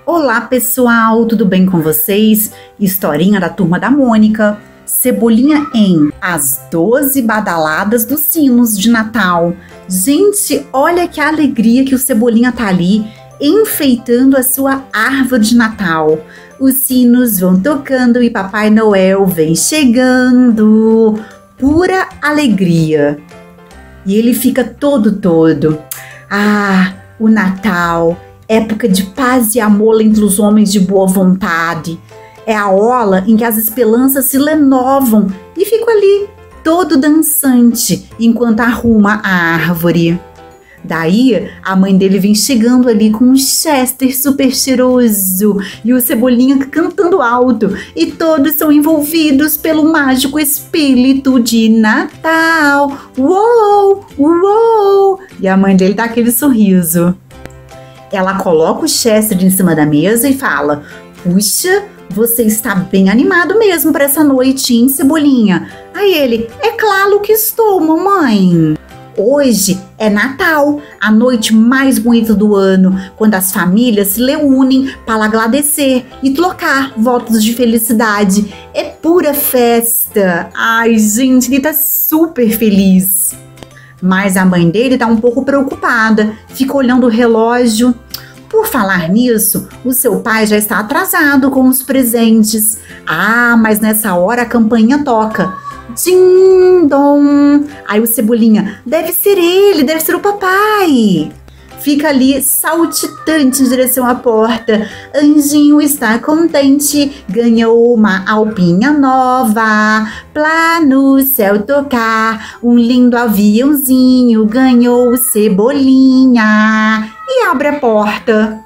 Olá pessoal, tudo bem com vocês? Historinha da Turma da Mônica. Cebolinha em As 12 Badaladas dos Sinos de Natal. Gente, olha que alegria que o Cebolinha tá ali enfeitando a sua árvore de Natal. Os sinos vão tocando e Papai Noel vem chegando. Pura alegria. E ele fica todo. Ah, o Natal, época de paz e amor entre os homens de boa vontade. É a hora em que as esperanças se renovam e fica ali todo dançante enquanto arruma a árvore. Daí, a mãe dele vem chegando ali com um Chester super cheiroso e o Cebolinha cantando alto. E todos são envolvidos pelo mágico espírito de Natal. Uou, uou! E a mãe dele dá aquele sorriso. Ela coloca o Chester em cima da mesa e fala: puxa, você está bem animado mesmo para essa noite, hein, Cebolinha? Aí ele: é claro que estou, mamãe. Hoje é Natal, a noite mais bonita do ano, quando as famílias se reúnem para agradecer e trocar votos de felicidade. É pura festa. Ai, gente, ele tá super feliz. Mas a mãe dele tá um pouco preocupada, fica olhando o relógio. Por falar nisso, o seu pai já está atrasado com os presentes. Ah, mas nessa hora a campainha toca. Tim dom. Aí o Cebolinha: deve ser ele, deve ser o papai. Fica ali saltitante em direção à porta. Anjinho está contente, ganhou uma alpinha nova pra no céu tocar. Um lindo aviãozinho ganhou o Cebolinha. E abre a porta.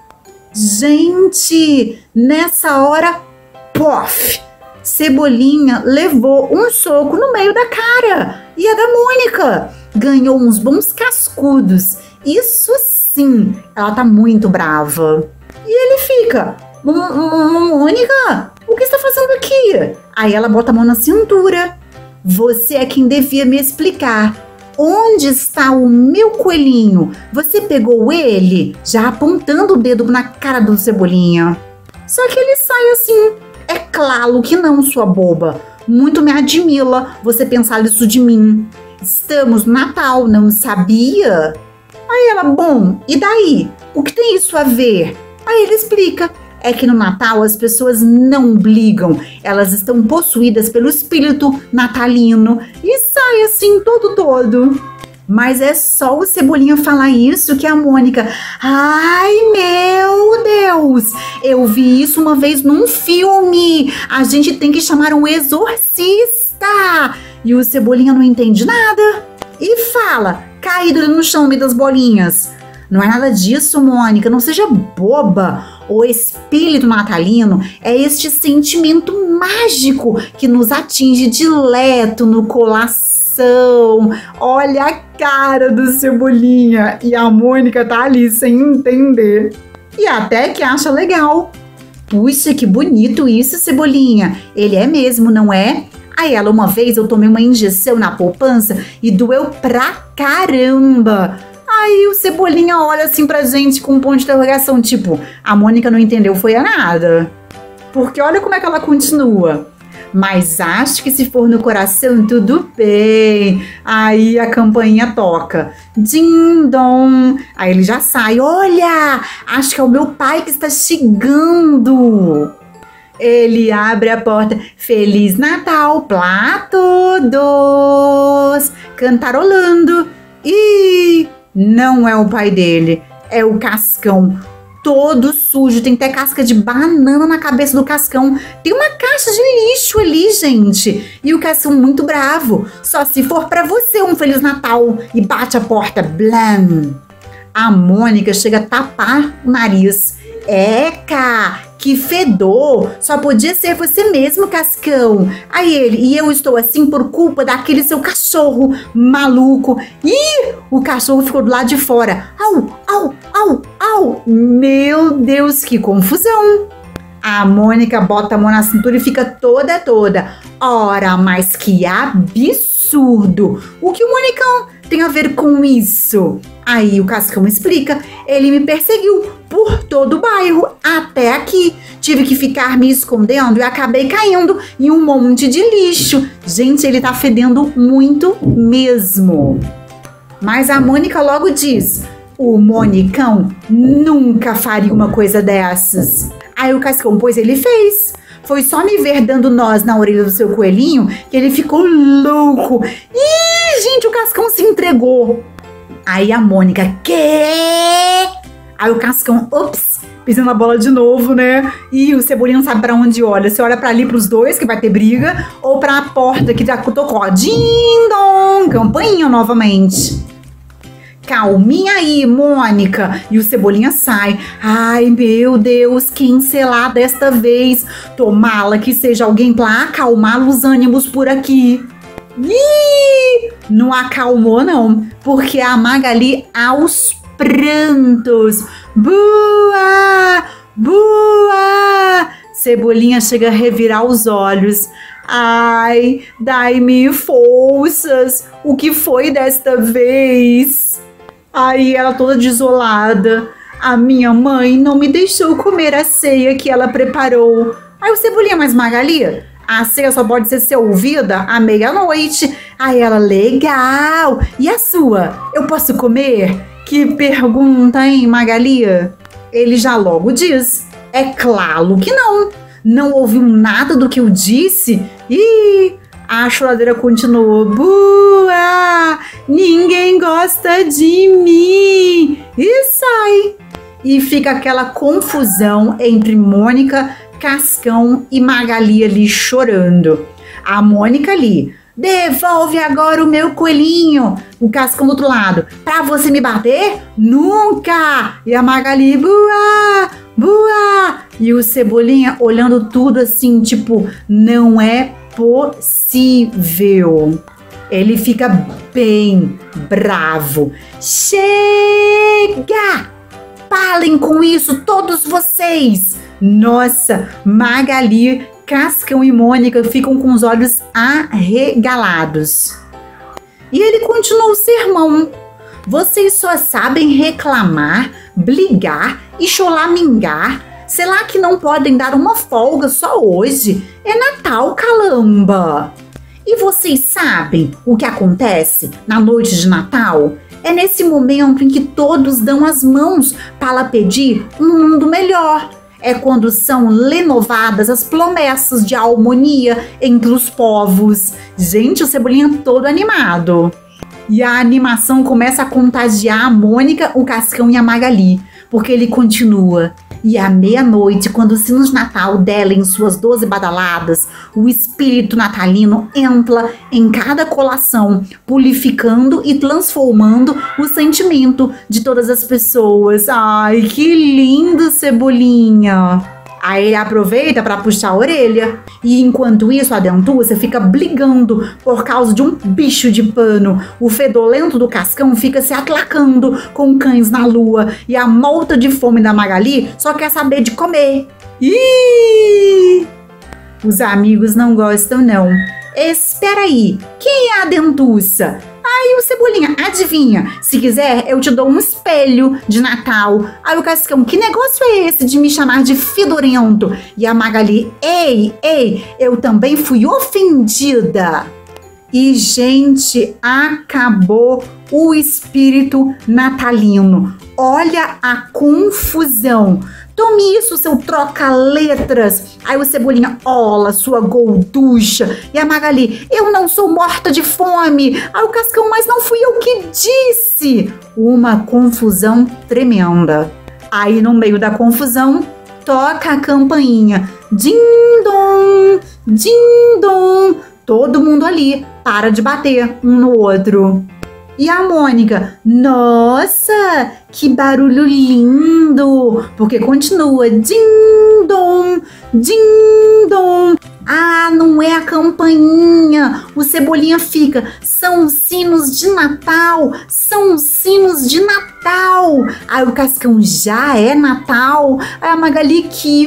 Gente, nessa hora, pof! Cebolinha levou um soco no meio da cara. E a da Mônica ganhou uns bons cascudos. Isso sim, ela tá muito brava. E ele fica: Mônica, o que você tá fazendo aqui? Aí ela bota a mão na cintura. Você é quem devia me explicar. Onde está o meu coelhinho? Você pegou ele? Já apontando o dedo na cara do Cebolinha. Só que ele sai assim: é claro que não, sua boba. Muito me admira você pensar isso de mim. Estamos no Natal, não sabia? Aí ela: bom, e daí? O que tem isso a ver? Aí ele explica: é que no Natal as pessoas não brigam. Elas estão possuídas pelo espírito natalino. E sai assim todo. Mas é só o Cebolinha falar isso que a Mônica: ai, meu Deus, eu vi isso uma vez num filme. A gente tem que chamar um exorcista. E o Cebolinha não entende nada e fala, caído no chão no meio das bolinhas: não é nada disso, Mônica, não seja boba. O espírito natalino é este sentimento mágico que nos atinge direto no coração. Olha a cara do Cebolinha. E a Mônica tá ali sem entender. E até que acha legal. Puxa, que bonito isso, Cebolinha. Ele é mesmo, não é? Aí ela: uma vez eu tomei uma injeção na poupança e doeu pra caramba. Aí o Cebolinha olha assim pra gente com um ponto de interrogação, tipo, a Mônica não entendeu foi a nada. Porque olha como é que ela continua: mas acho que se for no coração, tudo bem. Aí a campainha toca. Din dom. Aí ele já sai: olha, acho que é o meu pai que está chegando. Ele abre a porta: Feliz Natal pra todos, cantarolando. E não é o pai dele, é o Cascão. Todo sujo, tem até casca de banana na cabeça do Cascão. Tem uma caixa de lixo ali, gente. E o Cascão muito bravo: só se for pra você um Feliz Natal. E bate a porta, blam. A Mônica chega a tapar o nariz: eca, que fedor, só podia ser você mesmo, Cascão. Aí ele: e eu estou assim por culpa daquele seu cachorro maluco. Ih, o cachorro ficou do lado de fora. Au, au, au, au. Meu Deus, que confusão. A Mônica bota a mão na cintura e fica toda. Ora, mas que absurdo. O que o Monicão tem a ver com isso? Aí o Cascão explica: ele me perseguiu por todo o bairro até até aqui. Tive que ficar me escondendo e acabei caindo em um monte de lixo. Gente, ele tá fedendo muito mesmo. Mas a Mônica logo diz: o Monicão nunca faria uma coisa dessas. Aí o Cascão: pois ele fez. Foi só me ver dando nós na orelha do seu coelhinho que ele ficou louco. Ih, gente, o Cascão se entregou. Aí a Mônica: quê? Aí o Cascão: ops, pisando na bola de novo, né? E o Cebolinha não sabe pra onde olha. Se olha pra ali pros dois, que vai ter briga, ou pra porta que já tocou. Ding-dong, campainha novamente. Calminha aí, Mônica. E o Cebolinha sai. Ai, meu Deus, quem será desta vez? Tomara que seja alguém pra acalmar os ânimos por aqui. Ih, não acalmou não, porque a Magali aos prantos. Bua! Bua! Cebolinha chega a revirar os olhos. Ai, dai-me forças. O que foi desta vez? Aí ela toda desolada. A minha mãe não me deixou comer a ceia que ela preparou. Aí o Cebolinha: mas Magali, a ceia só pode ser servida à meia-noite. Aí ela: legal. E a sua? Eu posso comer? Que pergunta, hein, Magali? Ele já logo diz: é claro que não. Não ouviu nada do que eu disse? Ih, a choradeira continuou. Bua! Ninguém gosta de mim! E sai! E fica aquela confusão entre Mônica, Cascão e Magali ali chorando. A Mônica ali: devolve agora o meu coelhinho. O Cascão do outro lado: pra você me bater? Nunca! E a Magali: Bua! Bua! E o Cebolinha olhando tudo assim, tipo, não é possível. Ele fica bem bravo. Chega! Parem com isso, todos vocês! Nossa, Magali, Cascão e Mônica ficam com os olhos arregalados. E ele continua o sermão. Vocês só sabem reclamar, brigar e cholamingar. Será que não podem dar uma folga só hoje? É Natal, calamba! E vocês sabem o que acontece na noite de Natal? É nesse momento em que todos dão as mãos para pedir um mundo melhor. É quando são renovadas as promessas de harmonia entre os povos. Gente, o Cebolinha todo animado. E a animação começa a contagiar a Mônica, o Cascão e a Magali, porque ele continua. E à meia-noite, quando os sinos de Natal derem suas 12 badaladas, o espírito natalino entra em cada colação, purificando e transformando o sentimento de todas as pessoas. Ai, que lindo, Cebolinha! Aí ele aproveita para puxar a orelha. E enquanto isso, a dentuça fica brigando por causa de um bicho de pano. O fedolento do Cascão fica se atlacando com cães na lua. E a morta de fome da Magali só quer saber de comer. Ih! Os amigos não gostam, não. Espera aí, quem é a dentuça? Aí o Cebolinha: adivinha? Se quiser, eu te dou um espelho de Natal. Aí o Cascão: que negócio é esse de me chamar de fedorento? E a Magali: ei, eu também fui ofendida. E, gente, acabou o espírito natalino. Olha a confusão. Tome isso, seu troca-letras. Aí o Cebolinha: ola, sua golducha. E a Magali: eu não sou morta de fome. Aí o Cascão: mas não fui eu que disse. Uma confusão tremenda. Aí no meio da confusão, toca a campainha. Din-dom, din-dom. Todo mundo ali para de bater um no outro. E a Mônica: nossa, que barulho lindo! Porque continua din-dom, din-dom. Ah, não é a campainha. O Cebolinha fica: são os sinos de Natal, são os sinos de Natal. Aí o Cascão: já é Natal? Aí a Magali: que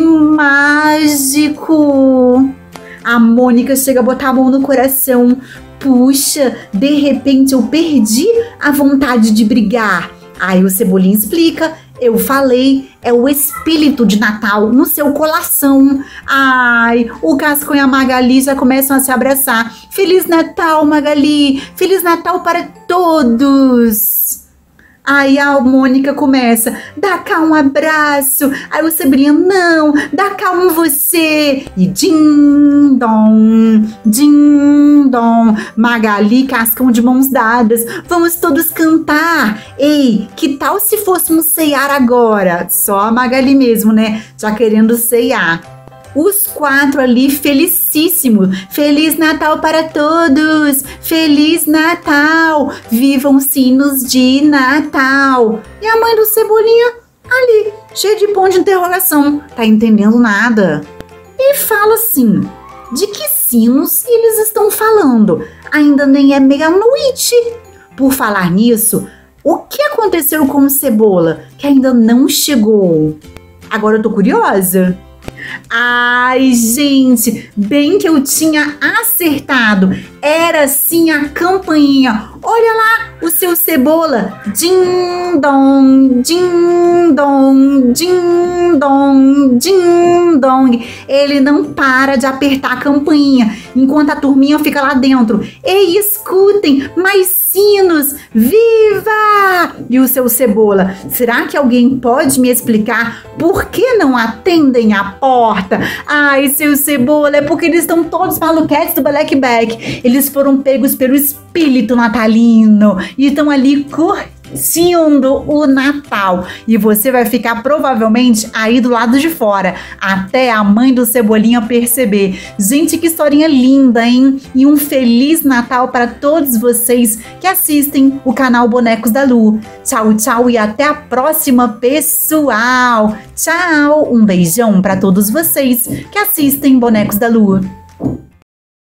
mágico! A Mônica chega a botar a mão no coração. Puxa, de repente eu perdi a vontade de brigar. Aí o Cebolinha explica: Eu falei, é o espírito de Natal no seu coração. Ai, o Cascão e a Magali já começam a se abraçar. Feliz Natal, Magali! Feliz Natal para todos! Aí a Mônica começa, dá cá um abraço. Aí o Cebolinha, não, dá cá um você. E din dom, Magali e Cascão de mãos dadas. Vamos todos cantar. Ei, que tal se fôssemos ceiar agora? Só a Magali mesmo, né? Já querendo ceiar. Os 4 ali felicíssimos. Feliz Natal para todos! Feliz Natal! Vivam sinos de Natal! E a mãe do Cebolinha ali, cheia de ponto de interrogação. Tá entendendo nada. E fala assim, de que sinos eles estão falando? Ainda nem é meia-noite. Por falar nisso, o que aconteceu com o Cebola, que ainda não chegou? Agora eu tô curiosa. Ai, gente, bem que eu tinha acertado. Era sim a campainha. Olha lá o seu Cebola. Din dong, din dong, din dong, din dong. Ele não para de apertar a campainha enquanto a turminha fica lá dentro. Ei, escutem, mais sinos, viva! E o seu Cebola, será que alguém pode me explicar por que não atendem a porta? Ai, seu Cebola, é porque eles estão todos maluquetes do Blackback. Eles foram pegos pelo espírito natalino e estão ali curtindo o Natal. E você vai ficar provavelmente aí do lado de fora, até a mãe do Cebolinha perceber. Gente, que historinha linda, hein? E um Feliz Natal para todos vocês que assistem o canal Bonecos da Lu. Tchau, tchau e até a próxima, pessoal. Tchau, um beijão para todos vocês que assistem Bonecos da Lu.